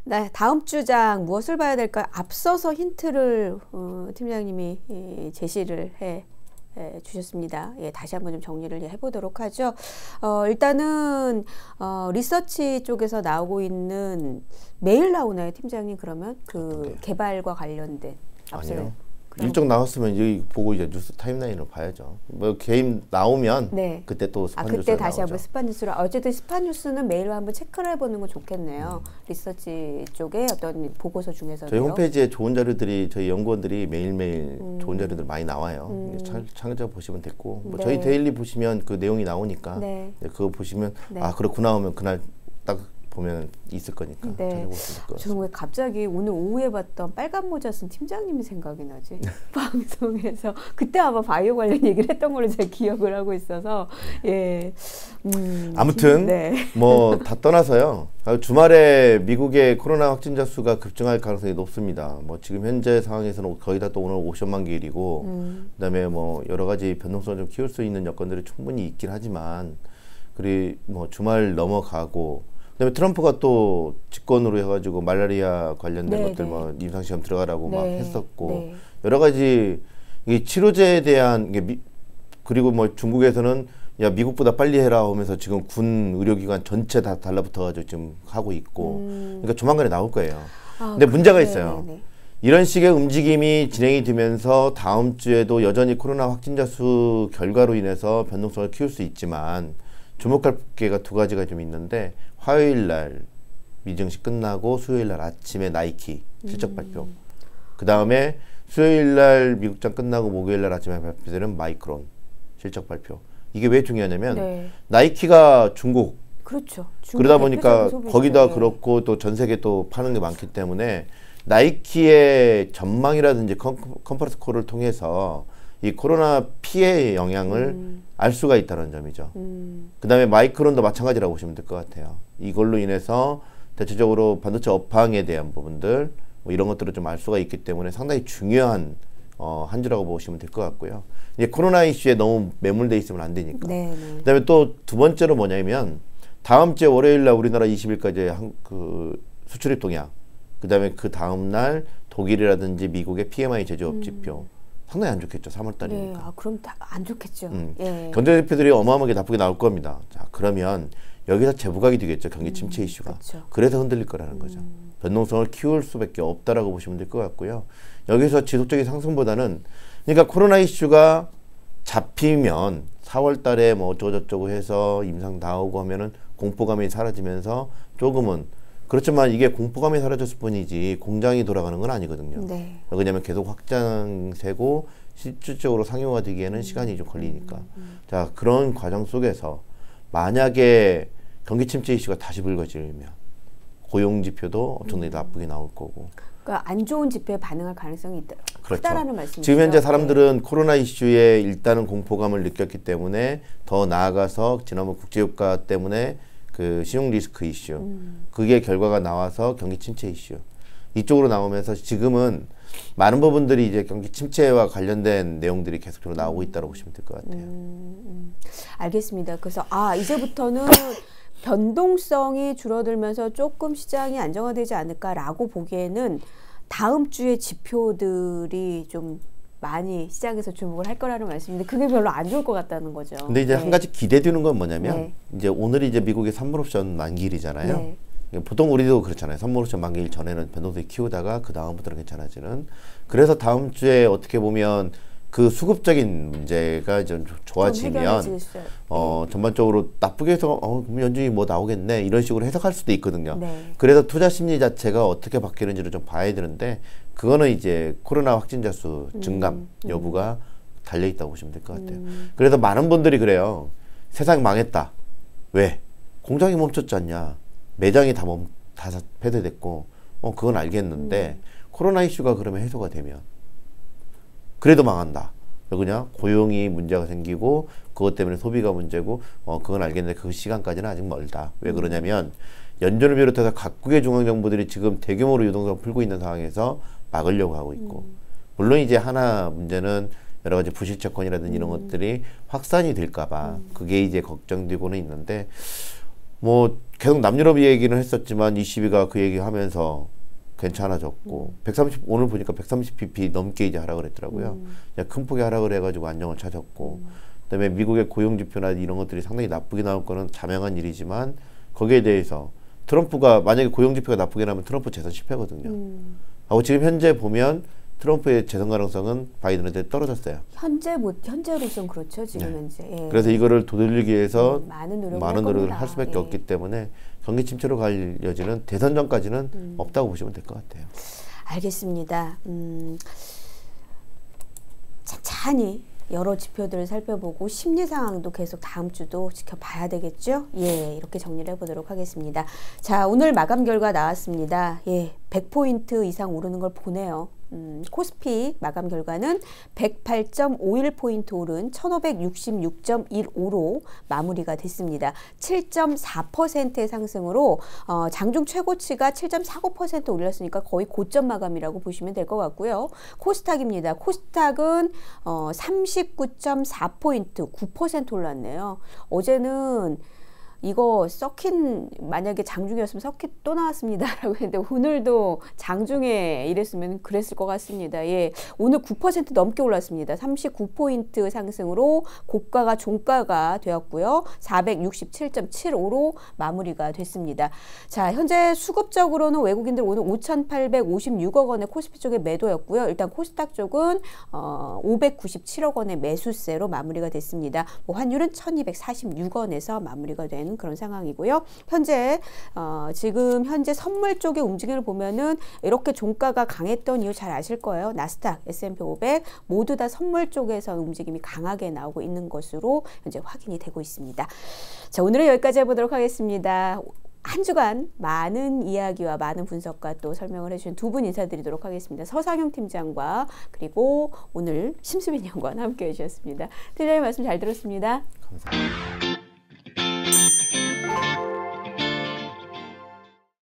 다음 주장 무엇을 봐야 될까요? 앞서서 힌트를 팀장님이 제시를 해 주셨습니다. 예, 다시 한번 좀 정리를 해보도록 하죠. 일단은 리서치 쪽에서 나오고 있는 매일 나오나요, 팀장님? 그러면 그 개발과 관련된 아니요. 일정 나왔으면 여기 보고 이제 뉴스 타임라인을 봐야죠. 뭐 개인 나오면 네. 그때 또 스팟 뉴스가 그때 다시 나오죠. 한번 스팟 뉴스로 어쨌든 스팟 뉴스는 매일 한번 체크를 해보는 건 좋겠네요. 리서치 쪽에 어떤 보고서 중에서도 저희 홈페이지에 좋은 자료들이 저희 연구원들이 매일매일 좋은 자료들 많이 나와요. 찾아 보시면 됐고 뭐 네. 저희 데일리 보시면 그 내용이 나오니까 네. 그거 보시면 네. 아 그렇구나 하면 그날 딱 보면 있을 거니까 네. 찾아보시면 될 것 저는 같습니다. 왜 갑자기 오늘 오후에 봤던 빨간 모자 쓴 팀장님이 생각이 나지? 방송에서 그때 아마 바이오 관련 얘기를 했던 걸로 제가 기억을 하고 있어서 예. 아무튼 네. 뭐 다 떠나서요. 주말에 미국의 코로나 확진자 수가 급증할 가능성이 높습니다. 뭐 지금 현재 상황에서는 거의 다 또 오늘 50만 개일이고 그다음에 뭐 여러 가지 변동성을 좀 키울 수 있는 여건들이 충분히 있긴 하지만 그리고 뭐 주말 넘어가고 그다음에 트럼프가 또 집권으로 해가지고 말라리아 관련된 네, 것들 네. 뭐 임상시험 들어가라고 네, 막 했었고 네. 여러 가지 이 치료제에 대한 그리고 뭐 중국에서는 야 미국보다 빨리 해라 하면서 지금 군 의료기관 전체 다 달라붙어가지고 지금 하고 있고 그러니까 조만간에 나올 거예요. 근데 문제가 있어요. 네. 이런 식의 움직임이 진행이 되면서 다음 주에도 여전히 코로나 확진자 수 결과로 인해서 변동성을 키울 수 있지만 주목할 게가 두 가지가 좀 있는데 화요일 날 미증시 끝나고 수요일 날 아침에 나이키 실적 발표. 그 다음에 수요일 날 미국장 끝나고 목요일 날 아침에 발표되는 마이크론 실적 발표. 이게 왜 중요하냐면 네. 나이키가 중국 그렇죠. 그러다 보니까 대표적인 거기다 소비자죠. 그렇고 또 전 세계 또 파는 게 많기 때문에 나이키의 전망이라든지 컨퍼런스 콜을 통해서 이 코로나 피해의 영향을 알 수가 있다는 점이죠. 그 다음에 마이크론도 마찬가지라고 보시면 될 것 같아요. 이걸로 인해서 대체적으로 반도체 업황에 대한 부분들 뭐 이런 것들을 좀 알 수가 있기 때문에 상당히 중요한 한 주라고 보시면 될 것 같고요. 이제 코로나 이슈에 너무 매몰돼 있으면 안 되니까. 네, 네. 그다음에 또 두 번째로 뭐냐면 다음 주에 월요일 날 우리나라 20일까지 그 수출입 동향, 그다음에 그 다음 날 독일이라든지 미국의 PMI 제조업 지표 상당히 안 좋겠죠. 3월 달이니까. 네, 그럼 다 안 좋겠죠. 예. 경제 지표들이 어마어마하게 나쁘게 나올 겁니다. 자, 그러면 여기서 재부각이 되겠죠. 경기 침체 이슈가. 그쵸. 그래서 흔들릴 거라는 거죠. 변동성을 키울 수밖에 없다라고 보시면 될 것 같고요. 여기서 지속적인 상승보다는 그러니까 코로나 이슈가 잡히면 4월 달에 뭐 어쩌고저쩌고 해서 임상 다 오고 하면은 공포감이 사라지면서 조금은 그렇지만 이게 공포감이 사라졌을 뿐이지 공장이 돌아가는 건 아니거든요. 네. 왜냐하면 계속 확장세고 실질적으로 상용화 되기에는 시간이 좀 걸리니까. 자, 그런 과정 속에서 만약에 경기 침체 이슈가 다시 불거지면 고용 지표도 엄청나게 나쁘게 나올 거고. 그러니까 안 좋은 지표에 반응할 가능성이 있다. 그렇죠. 크다라는 말씀이시죠. 지금 현재 사람들은 코로나 이슈에 일단은 공포감을 느꼈기 때문에 더 나아가서 지난번 국제유가 때문에 그 신용 리스크 이슈 그게 결과가 나와서 경기 침체 이슈 이쪽으로 나오면서 지금은 많은 부분들이 이제 경기 침체와 관련된 내용들이 계속적으로 나오고 있다고 보시면 될 것 같아요. 알겠습니다. 그래서 이제부터는 변동성이 줄어들면서 조금 시장이 안정화되지 않을까라고 보기에는 다음 주에 지표들이 좀 많이 시장에서 주목을 할 거라는 말씀인데 그게 별로 안 좋을 것 같다는 거죠. 근데 이제 네. 한 가지 기대되는 건 뭐냐면 네. 이제 오늘이 이제 미국의 선물 옵션 만기일이잖아요. 네. 보통 우리도 그렇잖아요. 선물 옵션 만기일 전에는 변동성이 키우다가 그 다음부터는 괜찮아지는. 그래서 다음 주에 어떻게 보면 그 수급적인 문제가 좀 좋아지면 전반적으로 나쁘게 해서 그럼 연준이 뭐 나오겠네 이런 식으로 해석할 수도 있거든요. 네. 그래서 투자 심리 자체가 어떻게 바뀌는지를 좀 봐야 되는데 그거는 이제 코로나 확진자 수 증감 여부가 달려 있다고 보시면 될 것 같아요. 그래서 많은 분들이 그래요. 세상 망했다. 왜? 공장이 멈췄지 않냐. 매장이 다 폐쇄됐고 그건 알겠는데 코로나 이슈가 그러면 해소가 되면 그래도 망한다. 왜 그냥 고용이 문제가 생기고 그것 때문에 소비가 문제고 그건 알겠는데 그 시간까지는 아직 멀다. 왜 그러냐면 연준을 비롯해서 각국의 중앙정부들이 지금 대규모로 유동성을 풀고 있는 상황에서 막으려고 하고 있고 물론 이제 하나 문제는 여러 가지 부실채권이라든지 이런 것들이 확산이 될까봐 그게 이제 걱정되고는 있는데 뭐 계속 남유럽 얘기는 했었지만 ECB가 그 얘기하면서 괜찮아졌고 130 오늘 보니까 130bp 넘게 이제 하락을 했더라고요. 큰 폭의 하락을 해가지고 안정을 찾았고 그다음에 미국의 고용 지표나 이런 것들이 상당히 나쁘게 나올 거는 자명한 일이지만 거기에 대해서 트럼프가 만약에 고용 지표가 나쁘게 나면 트럼프 재선 실패거든요. 하고 지금 현재 보면 트럼프의 재선 가능성은 바이든한테 떨어졌어요. 현재로서는 그렇죠. 지금 네. 현재. 예. 그래서 이거를 도돌리기 위해서 많은 노력을 할 수밖에 없기 때문에 경기 침체로 갈 여지는 대선 전까지는 없다고 보시면 될 것 같아요. 알겠습니다. 찬찬히 여러 지표들을 살펴보고 심리 상황도 계속 다음 주도 지켜봐야 되겠죠? 예, 이렇게 정리를 해보도록 하겠습니다. 자, 오늘 마감 결과 나왔습니다. 예, 100포인트 이상 오르는 걸 보네요. 코스피 마감 결과는 108.51포인트 오른 1566.15로 마무리가 됐습니다. 7.4%의 상승으로 장중 최고치가 7.49% 올렸으니까 거의 고점 마감이라고 보시면 될 것 같고요. 코스닥입니다. 코스닥은 39.4포인트 9% 올랐네요. 어제는 이거 서킷 만약에 장중이었으면 서킷 또 나왔습니다 라고 했는데 오늘도 장중에 이랬으면 그랬을 것 같습니다. 예, 오늘 9% 넘게 올랐습니다. 39포인트 상승으로 고가가 종가가 되었고요. 467.75로 마무리가 됐습니다. 자, 현재 수급적으로는 외국인들 오늘 5,856억 원의 코스피 쪽의 매도였고요. 일단 코스닥 쪽은 597억 원의 매수세로 마무리가 됐습니다. 뭐 환율은 1,246원에서 마무리가 되는 그런 상황이고요. 현재 지금 현재 선물 쪽의 움직임을 보면은 이렇게 종가가 강했던 이유 잘 아실 거예요. 나스닥, S&P 500 모두 다 선물 쪽에서 움직임이 강하게 나오고 있는 것으로 현재 확인이 되고 있습니다. 자, 오늘은 여기까지 해보도록 하겠습니다. 한 주간 많은 이야기와 많은 분석과 또 설명을 해주신 두 분 인사드리도록 하겠습니다. 서상용 팀장과 그리고 오늘 심수빈 연구원 함께 해주셨습니다. 팀장님 말씀 잘 들었습니다. 감사합니다.